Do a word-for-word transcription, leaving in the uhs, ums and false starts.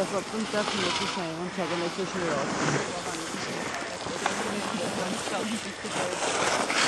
Soprattutto a fine ci sei, non c'è come il suo ciurotto.